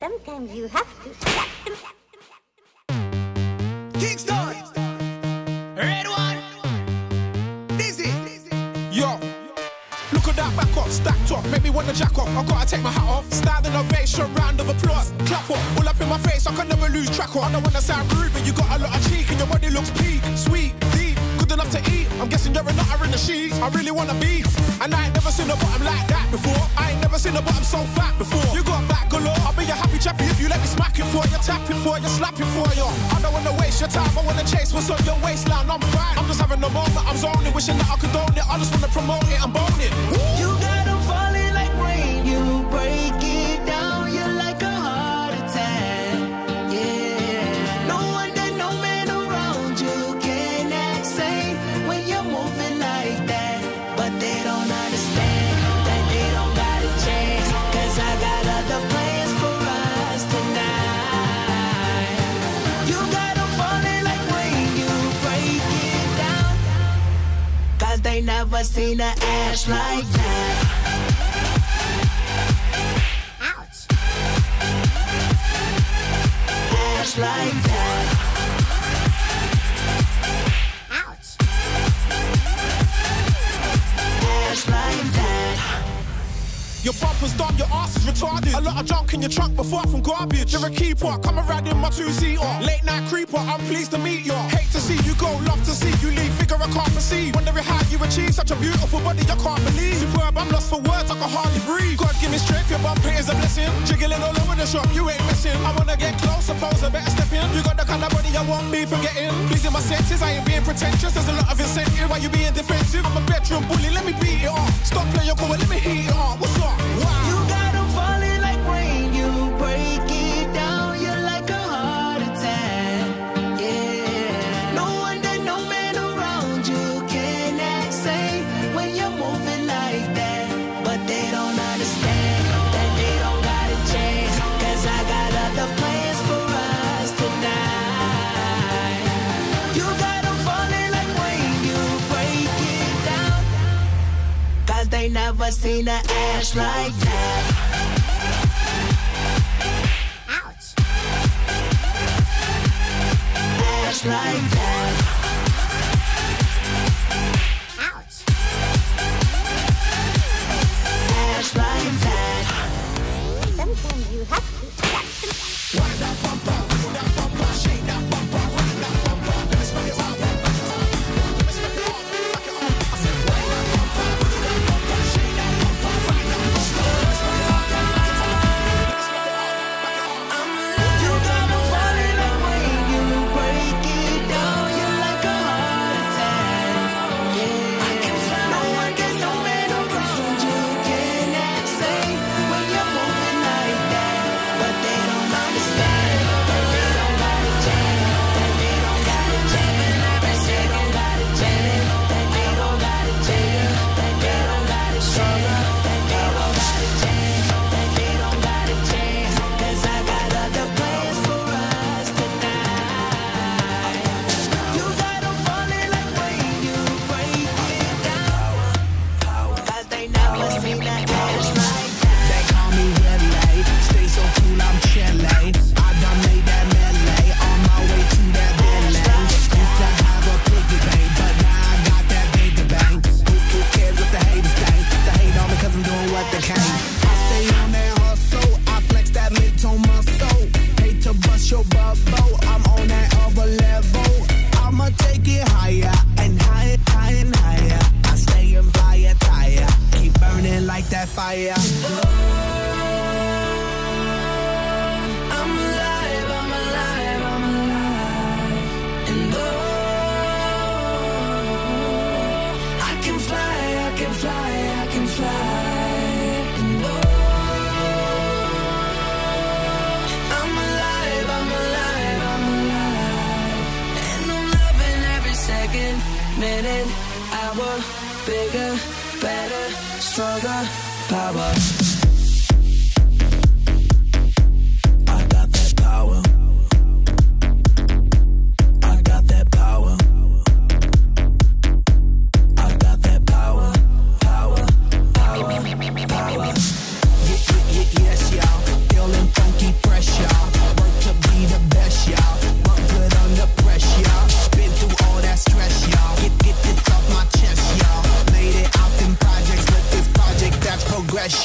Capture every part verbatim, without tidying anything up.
Sometimes you have to stop them. Kickstart. Red one. Dizzy. Yo. Look at that back off, stacked off, make me wanna jack off. I gotta take my hat off. Standing ovation, round of applause. Clap off, all up in my face, I can never lose track off. I don't wanna sound rude, but you got a lot of cheek and your body looks peak, sweet, deep, good enough to eat. I'm guessing you're a nutter in the sheets. I really wanna be, and I ain't never seen a bottom like that before. I ain't never seen a bottom so fat before. You got back galore, I'll be a happy chappy if you let me smack it for you, tap it for you, slap it for you. I don't wanna waste your time, I wanna chase what's on your waistline. I'm fine, I'm just having a moment, I'm zoning, wishing that I could own it. I just wanna promote it and bone it. You got them falling like rain, you break it down, you're like a heart attack, yeah. No wonder no man around you can act sane when you're moving like that. But they don't understand that they don't got a chance, cause I got other plans for us tonight. You got them falling like rain, you break it down, cause they never seen an ass like that. Like that. Ouch. Ass like that. Your bumper's done, your ass is retarded. A lot of junk in your trunk, but far from garbage. You're a keeper, come around in my two-seater. Late night creeper, I'm pleased to meet you. Hate to see you go, love to see you leave. Figure I can't perceive. Wondering how you achieve such a beautiful body, I can't believe. Superb, I'm lost for words, I can hardly breathe. God give me strength, your bumper is a blessing. Jiggling all over the shop, you ain't messing. I wanna get close, suppose I better step in. You got the kind of body I won't be forgetting. Pleasing my senses, I ain't being pretentious. There's a lot of incentive, why you being defensive? I'm a bedroom bully, let me beat it off. Stop playing your call, let me heat it up. What's up? Wow. You got them falling like rain, you break it down, you're like a heart attack, yeah. No wonder no man around you can act sane when you're moving like that. But they don't understand that they don't got a chance, cause I got other plans for us tonight. You got them falling like rain, you break it down, cause they never seen an ass like that. Ouch. Ass like that. Ouch. Ass like that. Sometimes you have to stop them. Wind that bumper, pull that bumper, shake that bumper, wind that bumper. Let me spin it up. Let me spin it up. Back it up. I said wind that bumper, pull that bumper, shake that bumper, wind that bumper. Let me spin it up. Let me spin it up. Back it up. You got me falling like rain, you break it down, you're like a heart attack, yeah. I can fly, no one can, no man around you can act sane when you're moving like that. But they don't understand that they don't got a chance, that they don't got a chance, that they don't got a chance, that they don't got a chance, that they don't got a chance, that they don't got a chance, that they don't got a chance, cause I got other plans for us tonight. You got them falling like rain, you break it down, cause they never seen that ass like that. They call me Willie, stay so cool, I'm chillin'. I done made that melee, on my way to that Bentley. Used to have a piggy bank, but now I got that bigger bank. Who, who cares what the haters think? They hate on me cause I'm doing what they can. I stay on that hustle, I flex that mid-tone muscle. Hate to bust your bubble, I'm on that other level. I'ma take it higher, and higher, higher, and higher. I stay in fire tire, keep burning like that fire. I'm alive, I'm alive, I'm alive. And oh, I can fly, I can fly, I can fly. And oh, I'm alive, I'm alive, I'm alive. And I'm loving every second, minute, hour. Bigger, better, stronger, power. I got that power. I got that power. I got that power. Power, power, power. Yeah, yeah, yeah, yes, y'all. Feeling funky, fresh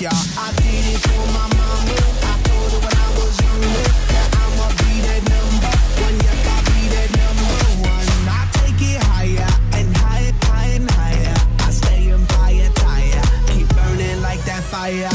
fire. I did it for my mama. I told her when I was younger that I'ma be that number one. Yep, I'll be that number one. I take it higher and higher, higher and higher. I stay on fire, tire. Keep burning like that fire.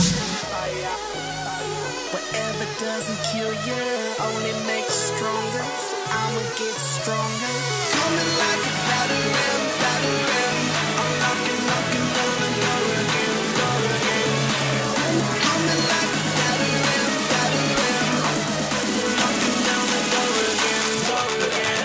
Whatever doesn't kill you only makes you stronger. So I'ma get stronger. Coming like a battering, battering. I'm knocking, knocking down the door again, door again. Coming like a battering, battering. Knocking down the door again, door again.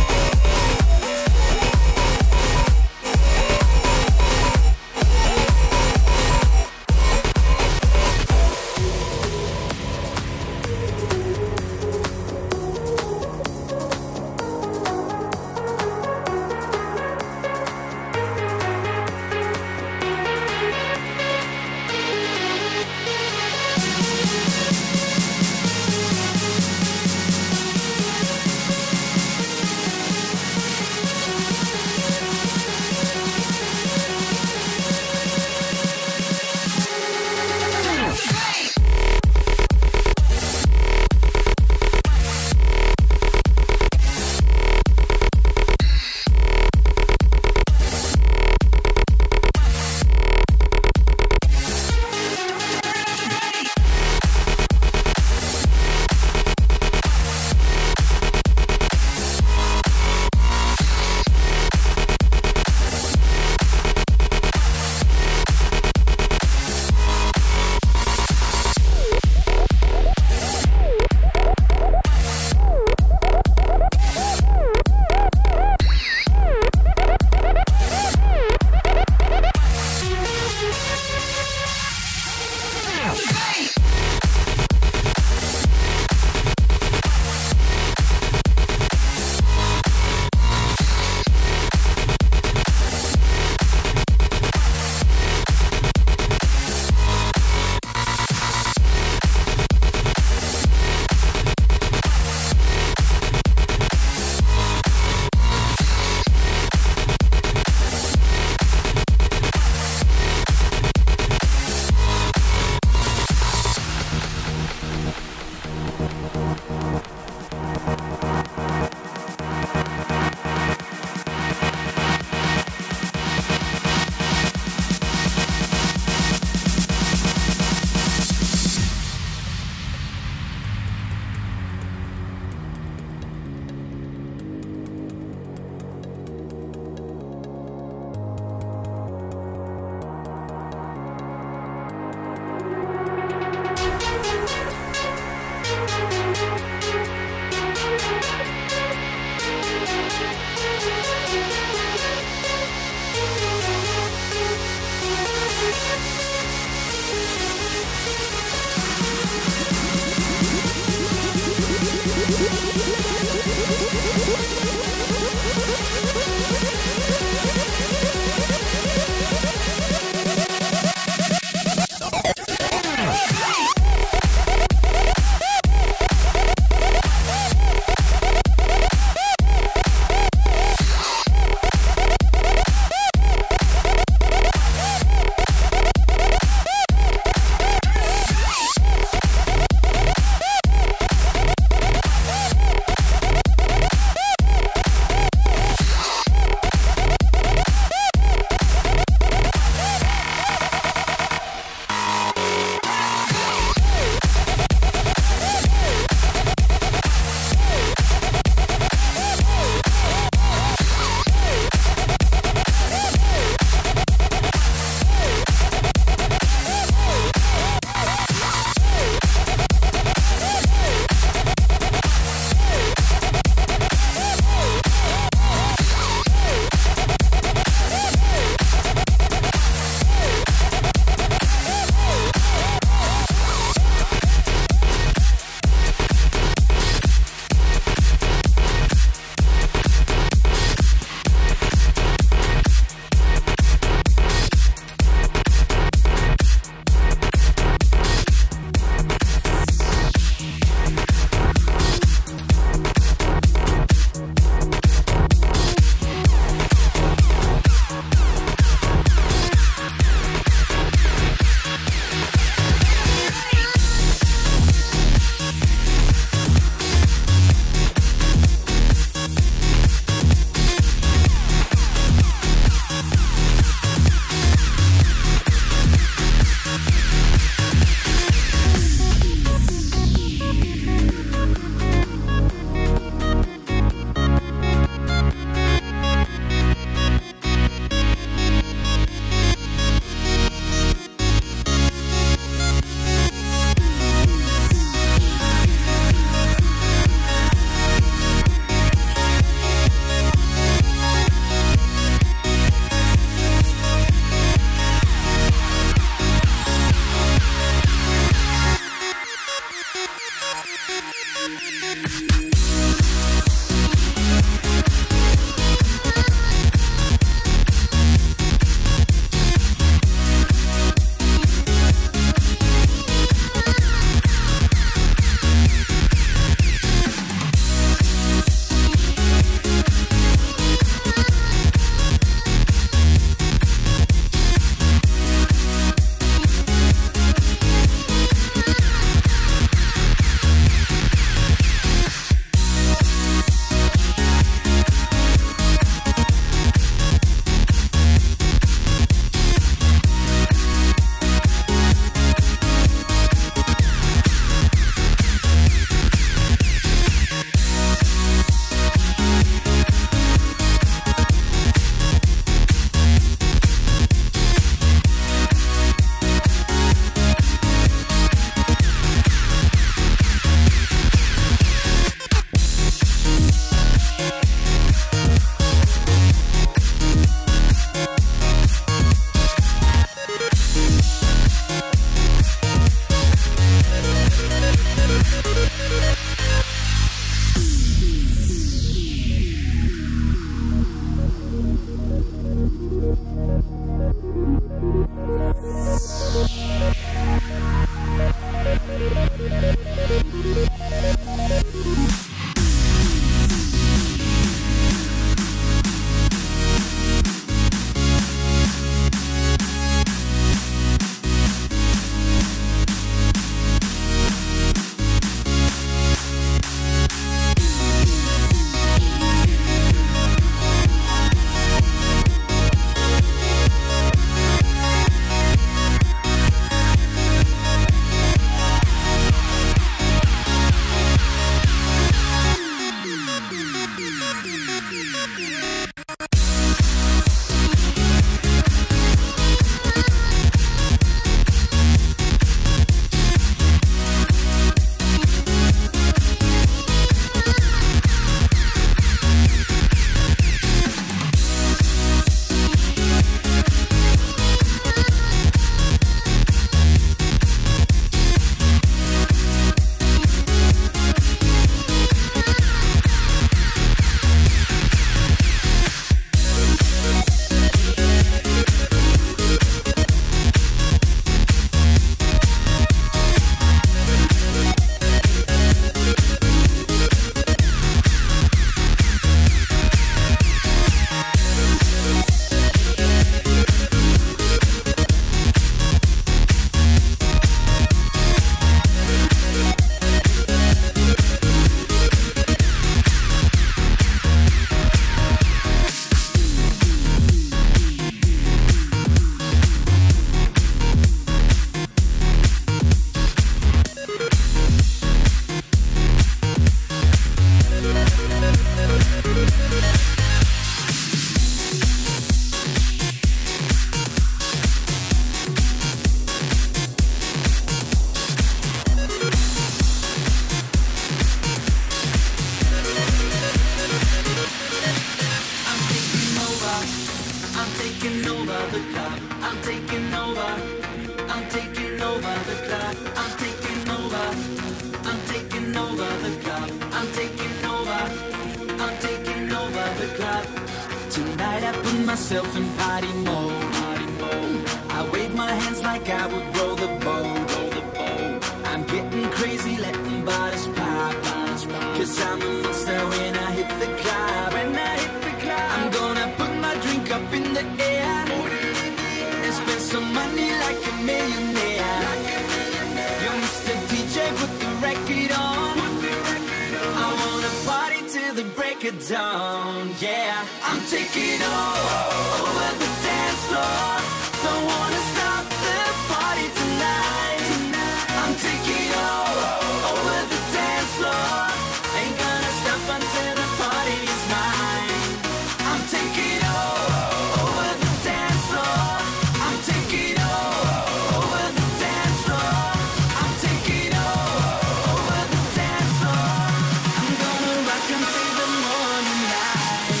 I'm taking over the club. I'm taking over. I'm taking over the club. I'm taking over. I'm taking over the club. I'm taking over. I'm taking over the club. Tonight I put myself in party mode. Party mode. I wave my hands like I would roll the boat. Roll the boat. I'm getting crazy, letting bodies pop. Cause I'm a monster when I hit the club. When I hit the club, I'm gonna put my drink up in the air and spend some money like a millionaire. Yo, Mister D J, put the record on. I wanna party till the break of dawn. Yeah, I'm taking over the dance floor. Don't wanna stop the party tonight. I'm taking over the dance floor. Ain't gonna stop until the party is mine. I'm taking over the dance floor. I'm taking over the dance floor. I'm taking over the dance floor. I'm gonna rock until the morning light.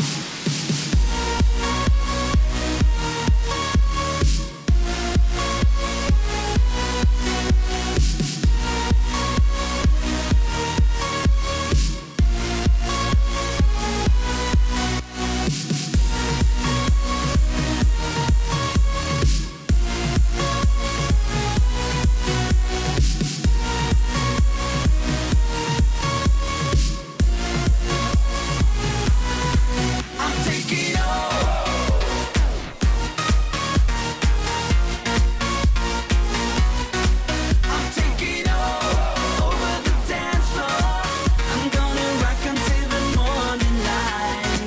I'm taking I'm taking over the dance floor. I'm gonna rock until the morning light.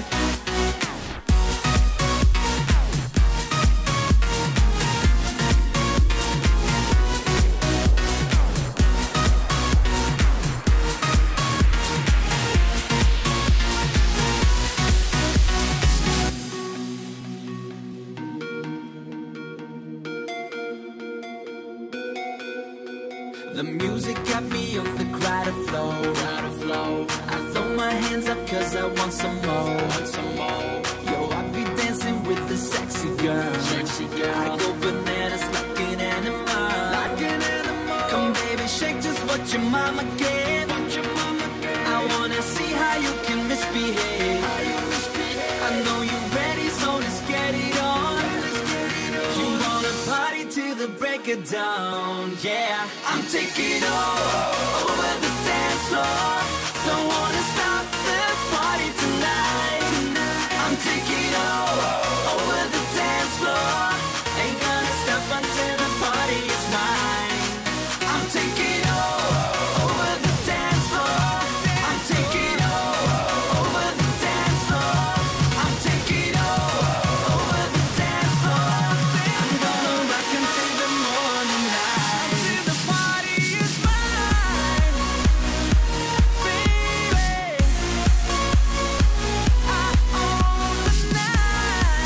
The music got me on the crowd of flow. flow. I throw my hands up cause I want some more. Want some more. Yo, I be dancing with the sexy girl. Sexy girl. I go bananas like an animal. Like an animal. Come baby, shake just what your mama gave. What your mama gave. I wanna see how you can misbehave. How you misbehave. I know you ready, so let's get it on. Let's get it on. You wanna party till the break of dawn. Yeah, I'm taking over the dance floor. Don't wanna stop the party tonight. I'm taking over the dance floor. Ain't gonna stop until the party is mine. I'm taking over the dance floor. I'm taking over the dance floor. I'm taking over the dance floor. I'm gonna rock until the morning light. Until the party is mine, baby. I own the night.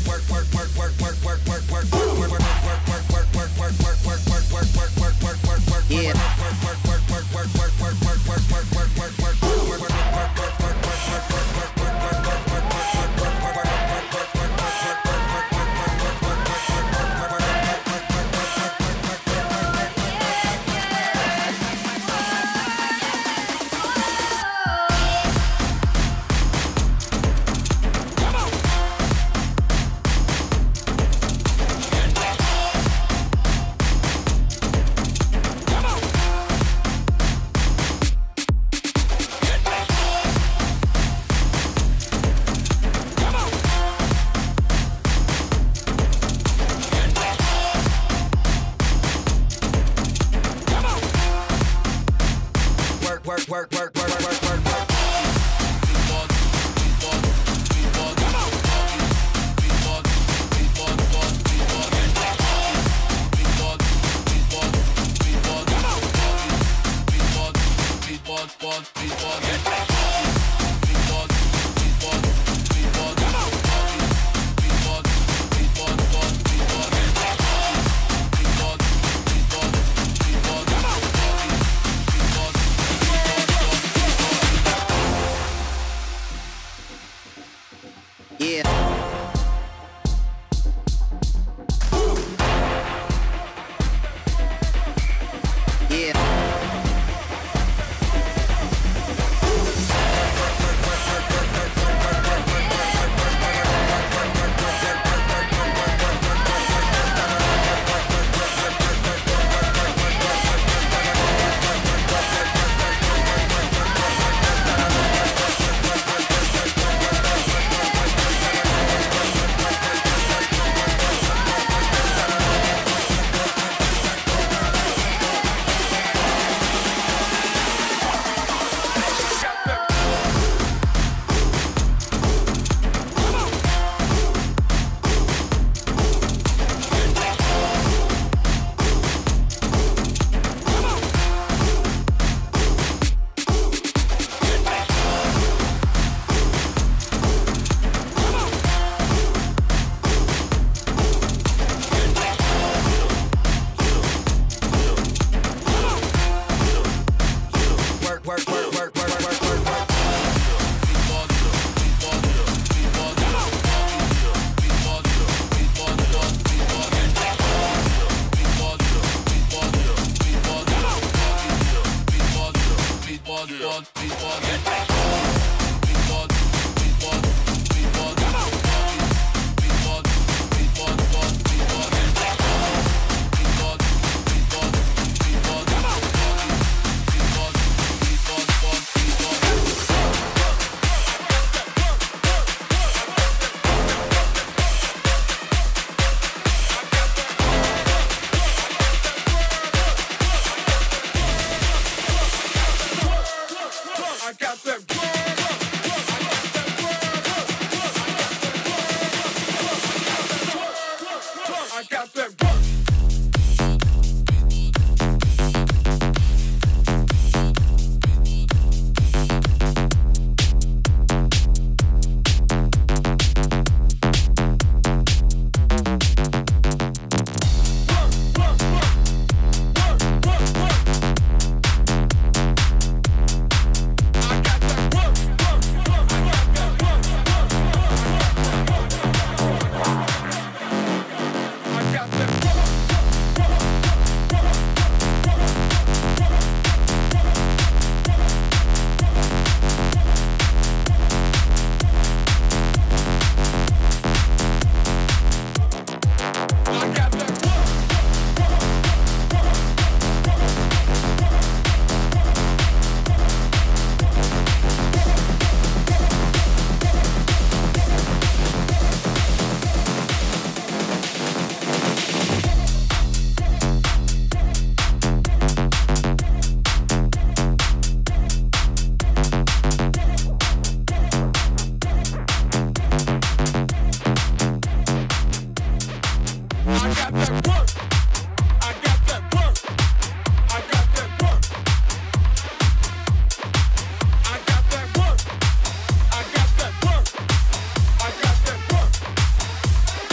I got that work. I got that work.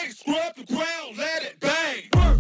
bang. Scrub the ground, let it bang. Work.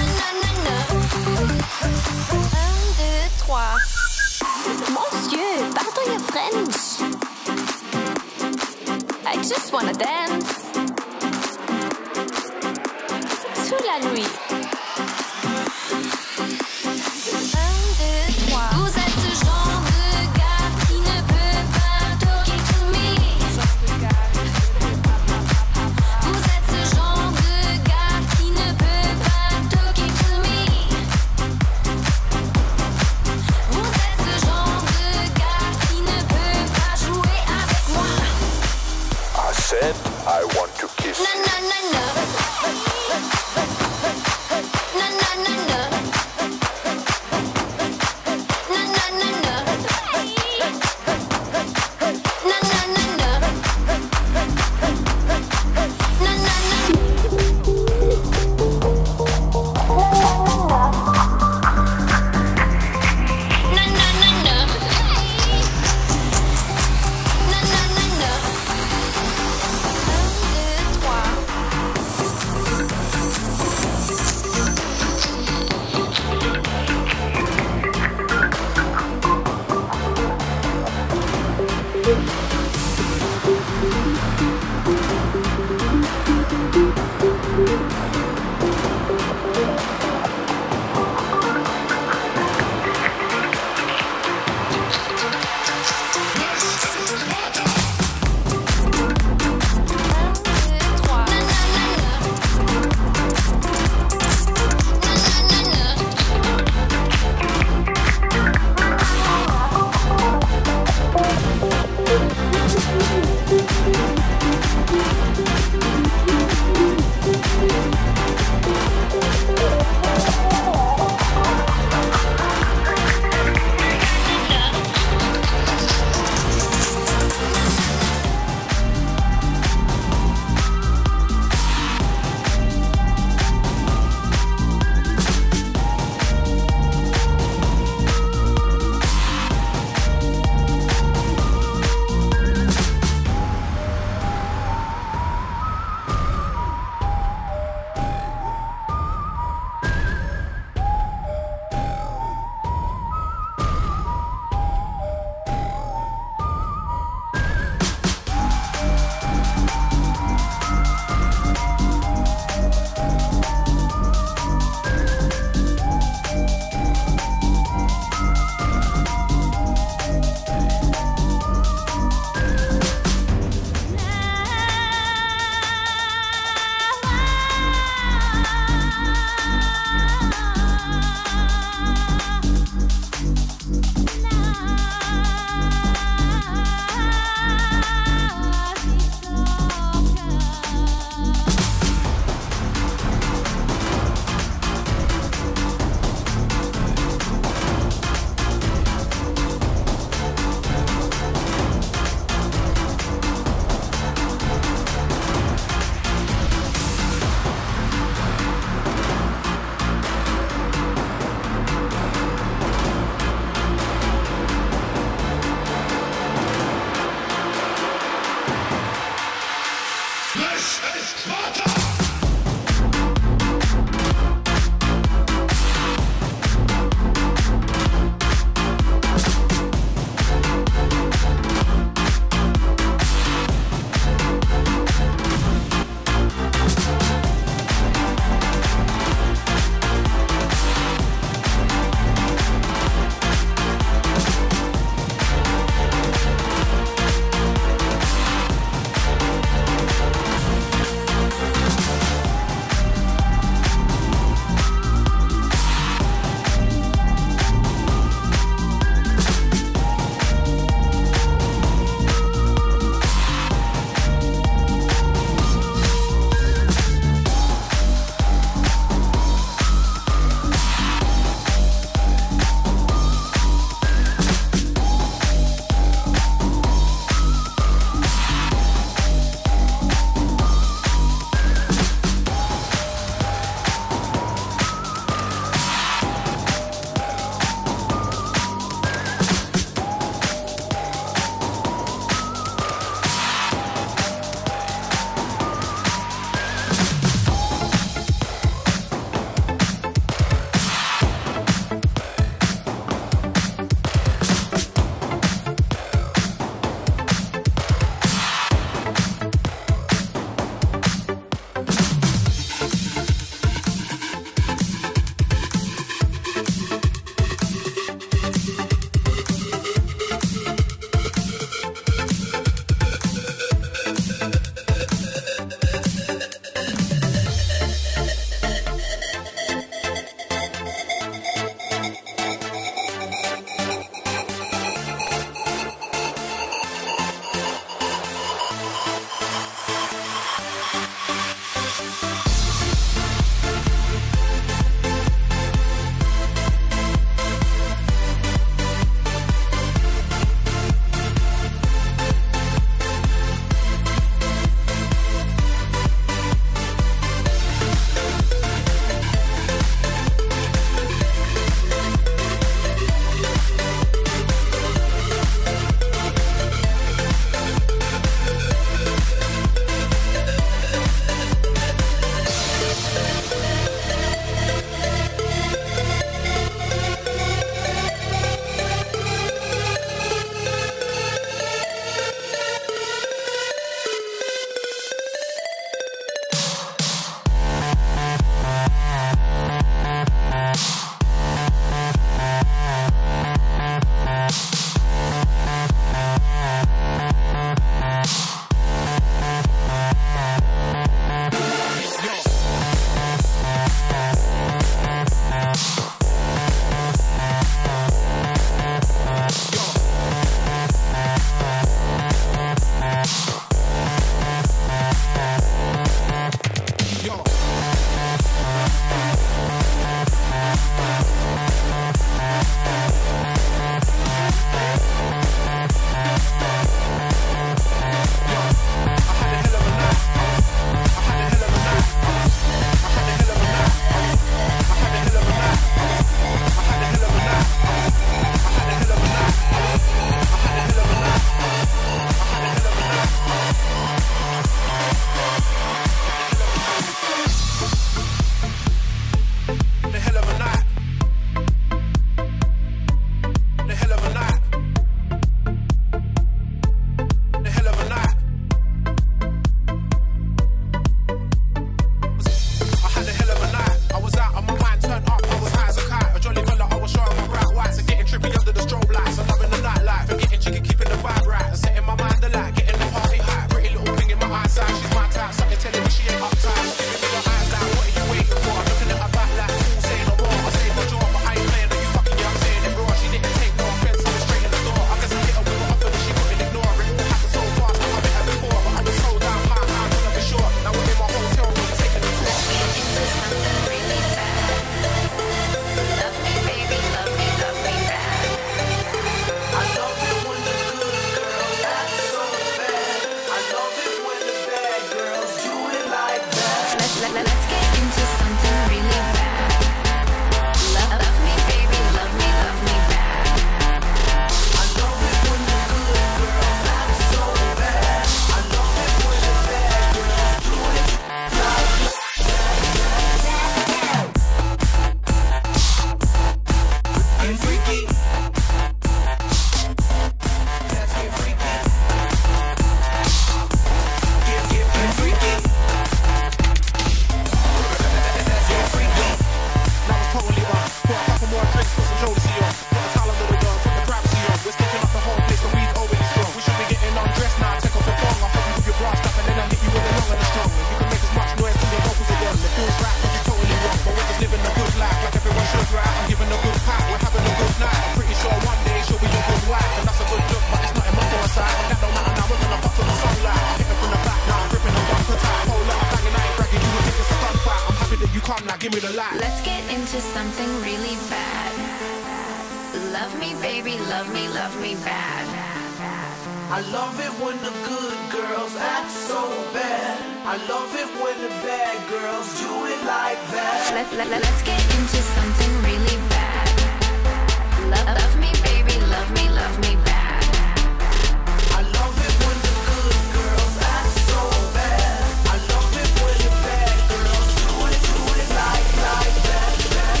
give me the light. Let's get into something really bad. Love me, baby, love me, love me bad. I love it when the good girls act so bad. I love it when the bad girls do it like that. Let, let, let, let's get into something really bad. Love, love me, baby, love me, love me bad. I love it when the good girls act so bad. I love it when the bad girls do it, do it like, like that, that,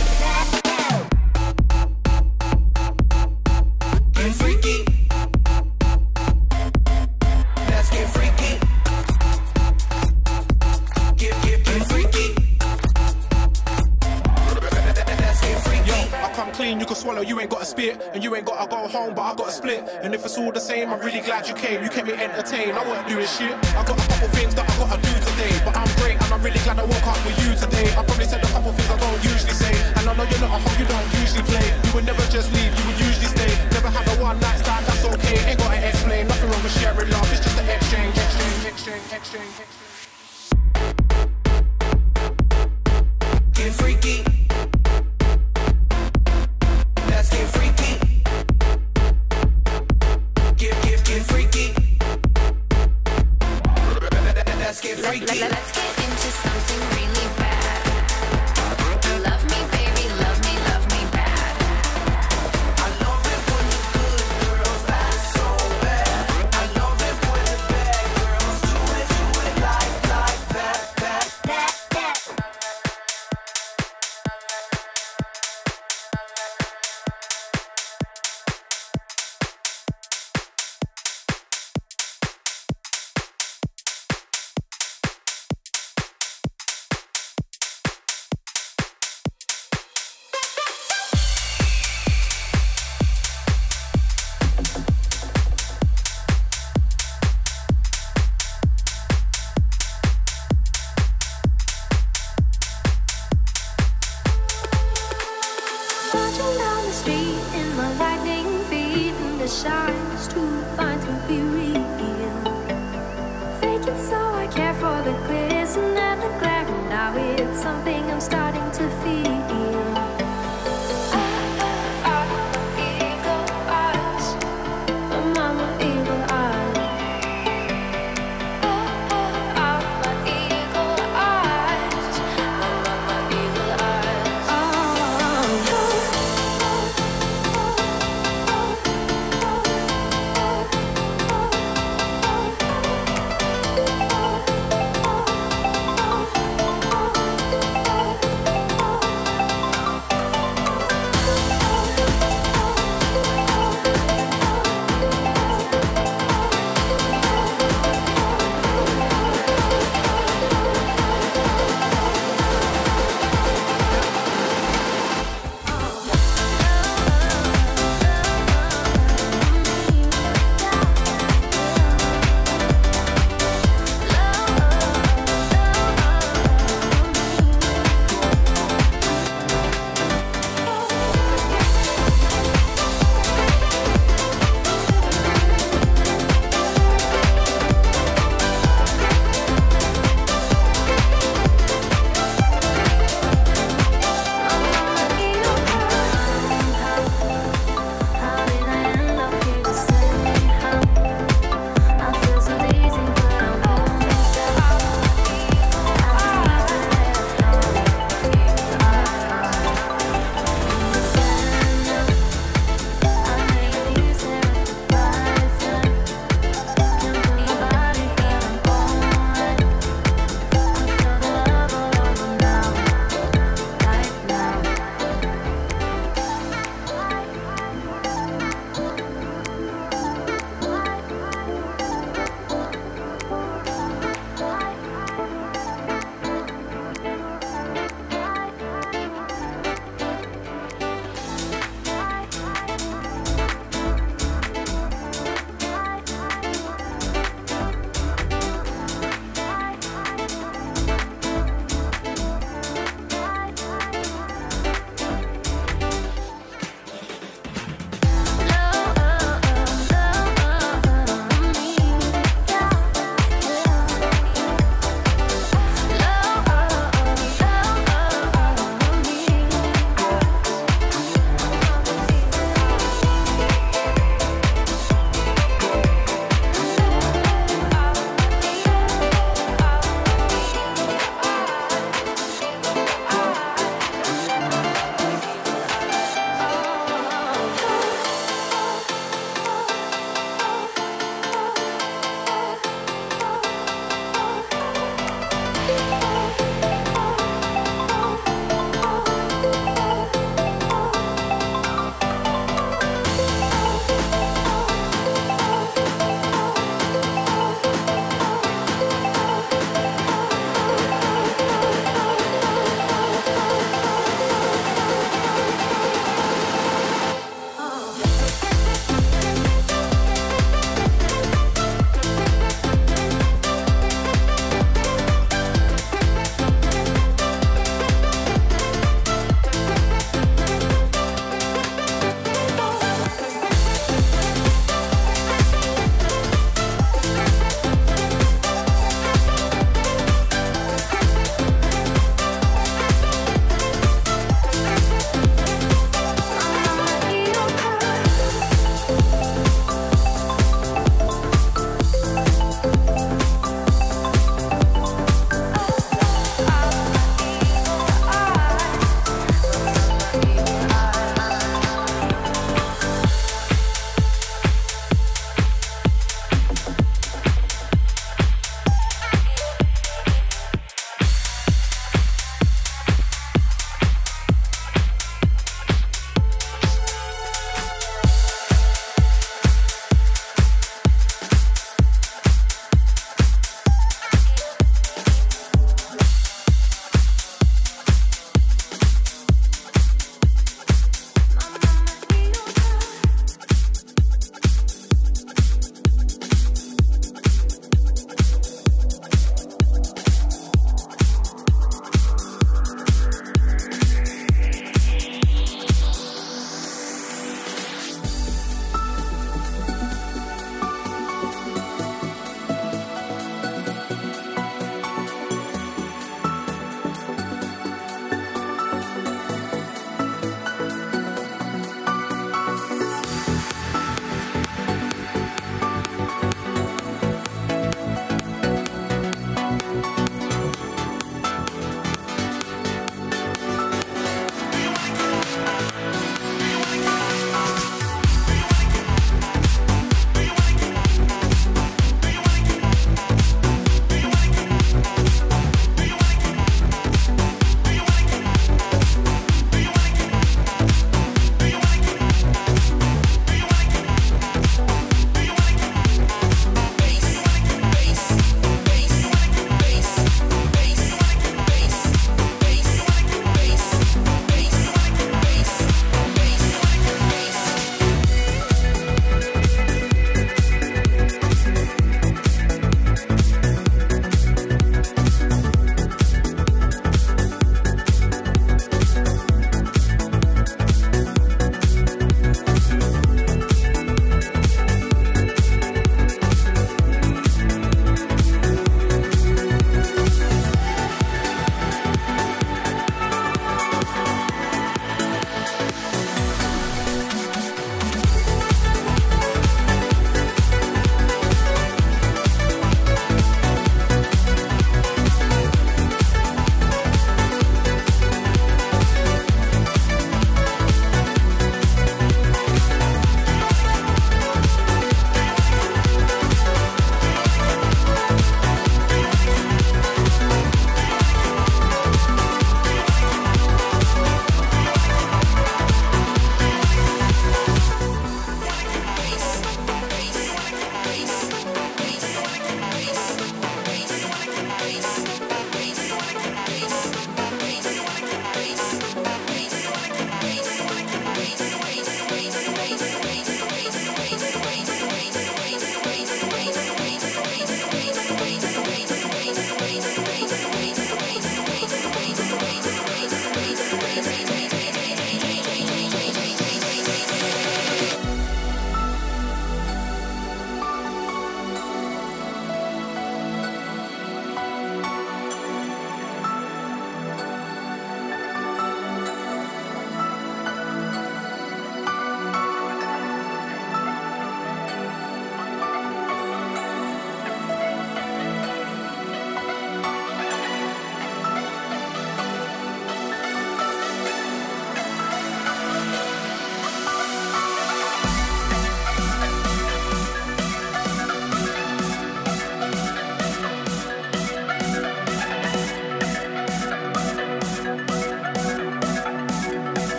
that. Get freaky. Let's get freaky. Get, get, get freaky. Let's get freaky. Yo, I come clean, you can swallow, you ain't got a spit. And you ain't gotta go home, but I got a split. And if it's all the same, I'm really glad you came. You kept me entertained, I wasn't doing shit. I got a couple things that I gotta do today. But I'm great, and I'm really glad I woke up with you today. I probably said a couple things I don't usually say. And I know you're not a hoe, you don't usually play. You would never just leave, you would usually stay. Never had a one night stand, that's okay. Ain't gotta explain, nothing wrong with sharing love. It's just an exchange, exchange, exchange, exchange, exchange. Get freaky. Let's get freaky. Get, get, get freaky. Let's get Let, freaky. let, let, let's get into something really bad. Love me, baby, love me, love me bad. I love it when the good girls act so bad. I love it when the bad girls do it, do it like, like that, that, that, that. Marching down the street in my lightning feet, and the shine's too fine to be real. Fake it so I care for the glisten and the glare, and now it's something I'm starting to feel.